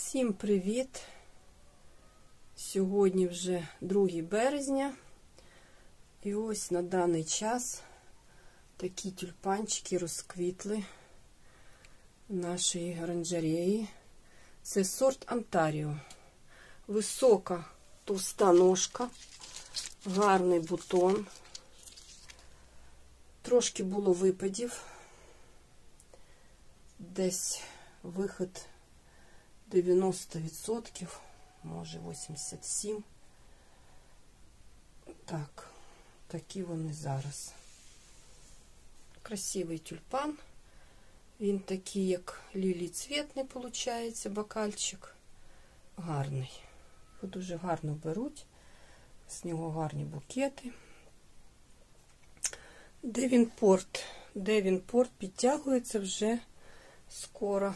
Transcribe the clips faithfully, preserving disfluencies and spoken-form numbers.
Всім привіт! Сьогодні вже друге березня. І ось на даний час такі тюльпанчики розквітли в нашій оранжереї. Це сорт Онтаріо. Висока товста ножка, гарний бутон. Трошки було випадів. Десь вихід дев'яносто відсотків, може вісімдесят сім відсотків. Так, такі вони зараз. Красивий тюльпан. Він такий, як лілій-цвітний, виходить, бокальчик. Гарний. Його дуже гарно беруть. З нього гарні букети. Девінпорт. Девінпорт підтягується вже скоро.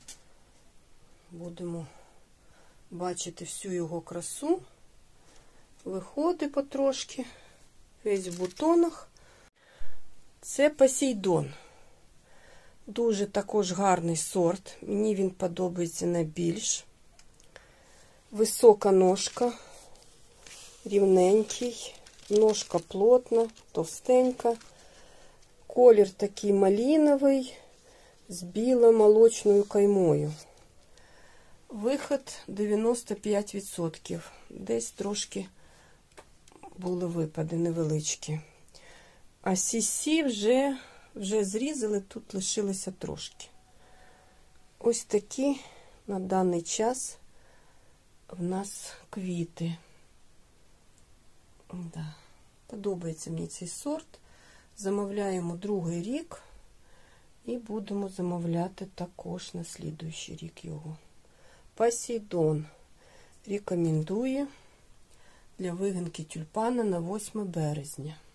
Будемо бачити всю його красу. Виходить потрошки. Весь в бутонах. Це Посейдон. Дуже також гарний сорт. Мені він подобається найбільш. Висока ножка. Рівненький. Ножка плотна, товстенька. Колір такий малиновий. З біло-молочною каймою. Вихід дев'яносто п'ять відсотків. Десь трошки були випади невеличкі. А сі-сі вже, вже зрізали, тут лишилося трошки. Ось такі на даний час в нас квіти. Да. Подобається мені цей сорт. Замовляємо другий рік. І будемо замовляти також на слідуючий рік його. Посейдон рекомендую для вигинки тюльпана на восьме березня.